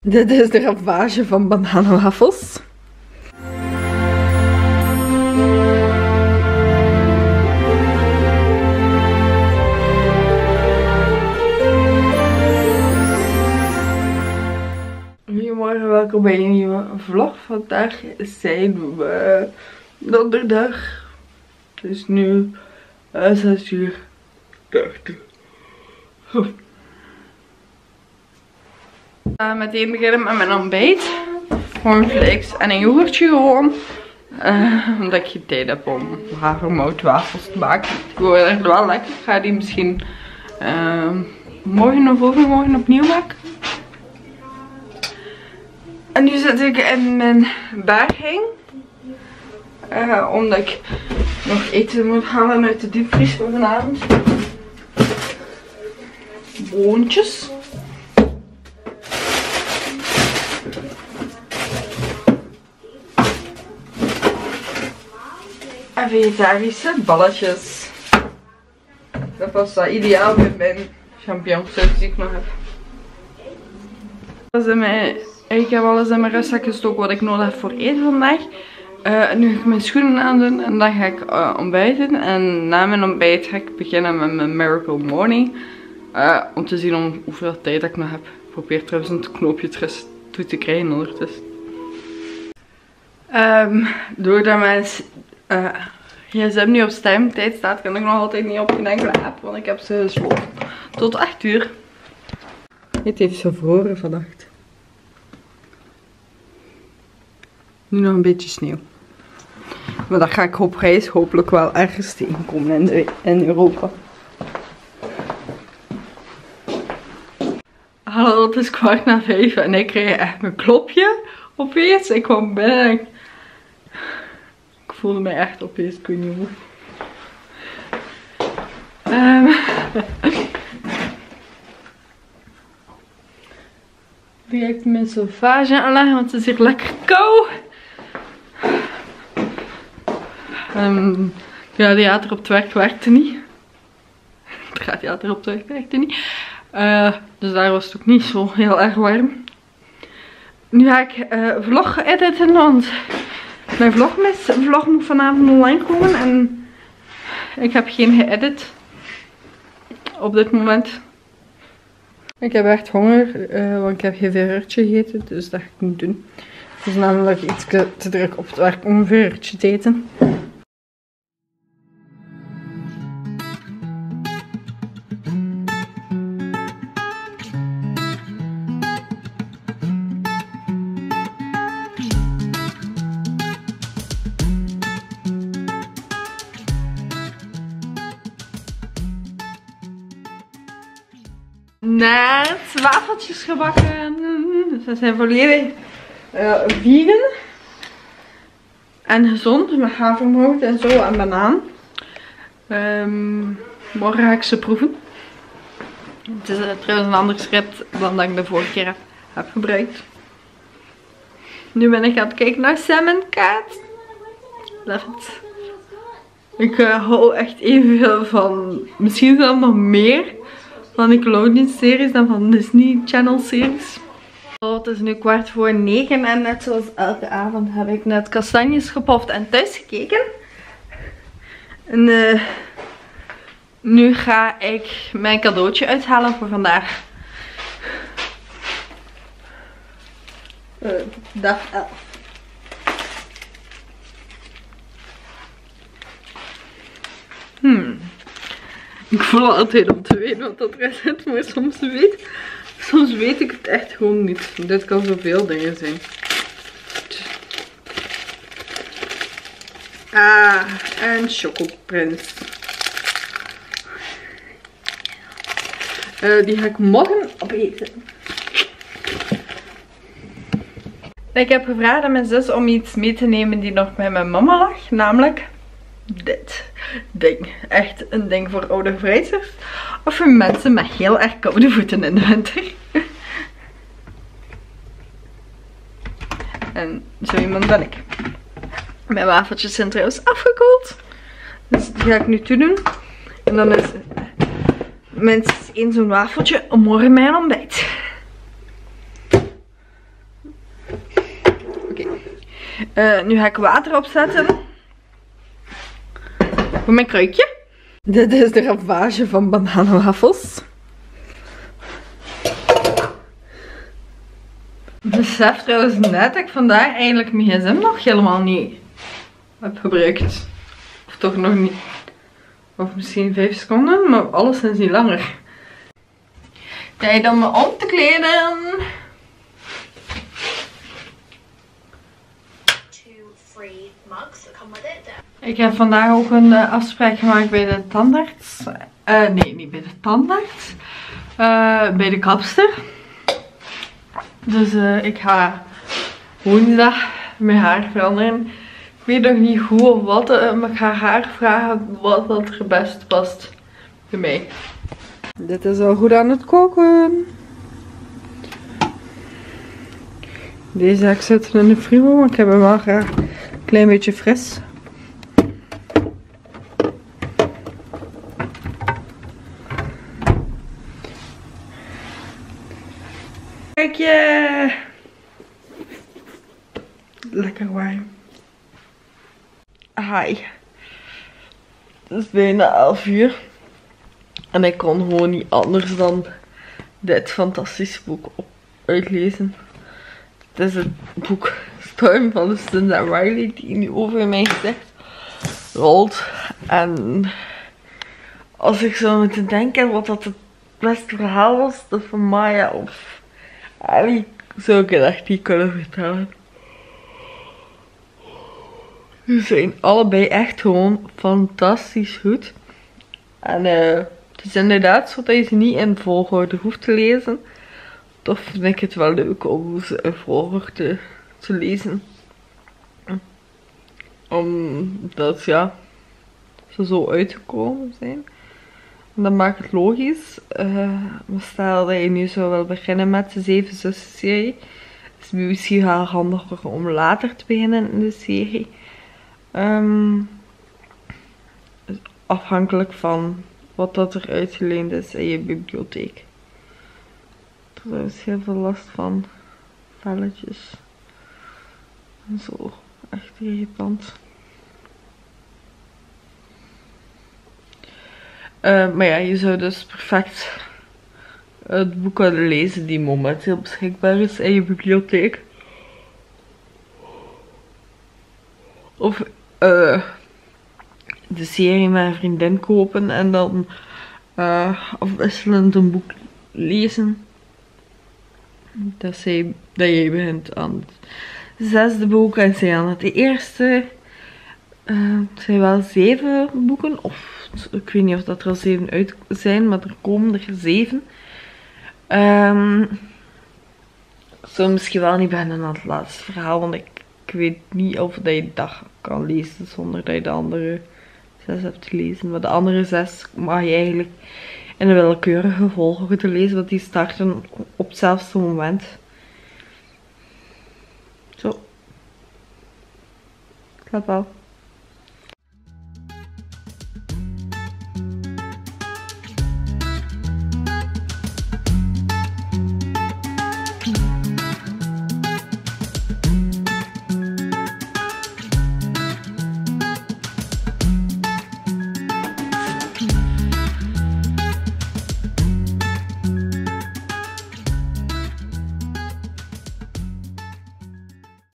Dit is de ravage van bananenwafels. Goedemorgen, welkom bij een nieuwe vlog. Vandaag zijn we donderdag. Het is nu 6:30. Meteen beginnen met mijn ontbijt. Cornflakes en een yoghurtje gewoon. Omdat ik geen tijd heb om havermoutwafels te maken. Die worden echt wel lekker. Ik ga die misschien morgen of overmorgen opnieuw maken. En nu zit ik in mijn berging. Omdat ik nog eten moet halen uit de diepvries voor vanavond. Boontjes. En vegetarische balletjes. Dat was dat ideaal met mijn champignonsaus die ik nog heb. Ik heb alles in mijn rustzak gestoken wat ik nodig heb voor eten vandaag. Nu ga ik mijn schoenen aandoen en dan ga ik ontbijten. En na mijn ontbijt ga ik beginnen met mijn Miracle Morning. Om te zien hoeveel tijd ik nog heb. Ik probeer trouwens een knoopje toe te krijgen ondertussen. Doordat mijn gsm nu op stemtijd staat, kan ik nog altijd niet op geen enkele app. Want ik heb ze gesloten tot 8 uur. Het heeft zo bevroren vannacht. Nu nog een beetje sneeuw. Maar dat ga ik op reis hopelijk wel ergens tegenkomen in Europa. Hallo, het is 4:15 en ik kreeg echt mijn klopje opeens. Ik kwam binnen en ik voelde mij echt opeens, ik weet niet hoe. Ik ga mijn sauvage aanleggen, want het is hier lekker koud. De radiator op het werk werkte niet. De radiator op het werk werkte niet. Dus daar was het ook niet zo heel erg warm. Nu ga ik vlog editen, want mijn vlog moet vanavond online komen. En ik heb geen geëdit op dit moment. Ik heb echt honger, want ik heb geen veertje gegeten, dus dat ga ik niet doen. Het is namelijk iets te druk op het werk om een veertje te eten. Net wafeltjes gebakken. Dus dat zijn volledig vegan. En gezond. Met havermout en zo en banaan. Morgen ga ik ze proeven. Het is trouwens een ander schrift dan dat ik de vorige keer heb gebruikt. Nu ben ik aan het kijken naar Sam en Cat. Love it. Ik hou echt evenveel van, misschien zelfs nog meer van Nickelodeon series dan van Disney Channel series. Het is nu 8:45 en net zoals elke avond heb ik net kastanjes gepoft en thuis gekeken. En nu ga ik mijn cadeautje uithalen voor vandaag. Dag 11. Ik voel altijd om te weten wat dat erin zit, maar soms weet ik het echt gewoon niet. Dit kan zoveel dingen zijn. En Chocoprins. Die ga ik morgen opeten. Ik heb gevraagd aan mijn zus om iets mee te nemen die nog bij mijn mama lag. Namelijk dit ding. Echt een ding voor oude vrijsters. Of voor mensen met heel erg koude voeten in de winter. En zo iemand ben ik. Mijn wafeltjes zijn trouwens afgekoeld. Dus die ga ik nu toedoen. En dan is minstens één zo'n wafeltje morgen mijn ontbijt. Nu ga ik water opzetten. Voor mijn kruikje. Dit is de ravage van bananenwafels. Ik besef trouwens net dat ik vandaag eigenlijk mijn gsm nog helemaal niet heb gebruikt. Of toch nog niet. Of misschien 5 seconden, maar alles is niet langer. Tijd om me om te kleden. Ik heb vandaag ook een afspraak gemaakt bij de tandarts. Nee, niet bij de tandarts. Bij de kapster. Dus ik ga woensdag mijn haar veranderen. Ik weet nog niet hoe of wat, maar ik ga haar vragen wat dat er best past bij mij. Dit is al goed aan het koken. Deze ga ik zetten in de frigo, want ik heb hem wel graag een klein beetje fris. Kijkje! Lekker warm. Hi. Het is bijna 11 uur. En ik kon gewoon niet anders dan dit fantastische boek uitlezen. Het is het boek Storm van de Lucinda Riley die nu over mijn gezicht rolt. En als ik zou moeten denken wat dat het beste verhaal was, dat van Maya of Ali, zou ik het echt niet kunnen vertellen. Ze zijn allebei echt gewoon fantastisch goed. En het is inderdaad zo dat je ze niet in volgorde hoeft te lezen. Toch vind ik het wel leuk om ze in volgorde te lezen. Omdat ja, ze zo uitgekomen zijn. En dat maakt het logisch. Maar stel dat je nu zou wel beginnen met de 7 zussen serie. Is het misschien wel handiger om later te beginnen in de serie. Afhankelijk van wat dat er uitgeleend is in je bibliotheek. Er is heel veel last van velletjes. En zo. Echt irritant. Maar ja, je zou dus perfect het boek kunnen lezen die momenteel beschikbaar is in je bibliotheek. Of de serie met een vriendin kopen en dan afwisselend een boek lezen. Dat jij begint aan het 6e boek en zij aan het eerste. Het zijn wel 7 boeken, of ik weet niet of dat er al 7 uit zijn, maar er komen er 7. Zo misschien wel niet beginnen aan het laatste verhaal, want ik weet niet of dat je dat kan lezen zonder dat je de andere 6 hebt gelezen. Maar de andere 6 mag je eigenlijk in een willekeurige volgorde lezen, want die starten op hetzelfde moment. Zo. Slaap wel.